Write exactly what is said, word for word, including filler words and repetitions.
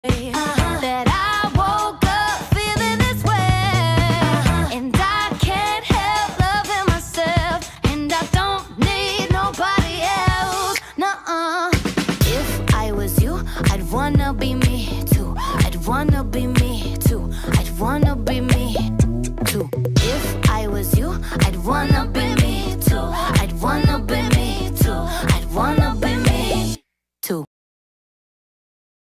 that I woke up feeling this way, and I can't help loving myself, and I don't need nobody else. Nuh-uh. If I was you, I'd wanna be me too. I'd wanna be me too. I'd wanna be me too. If I was you, I'd wanna be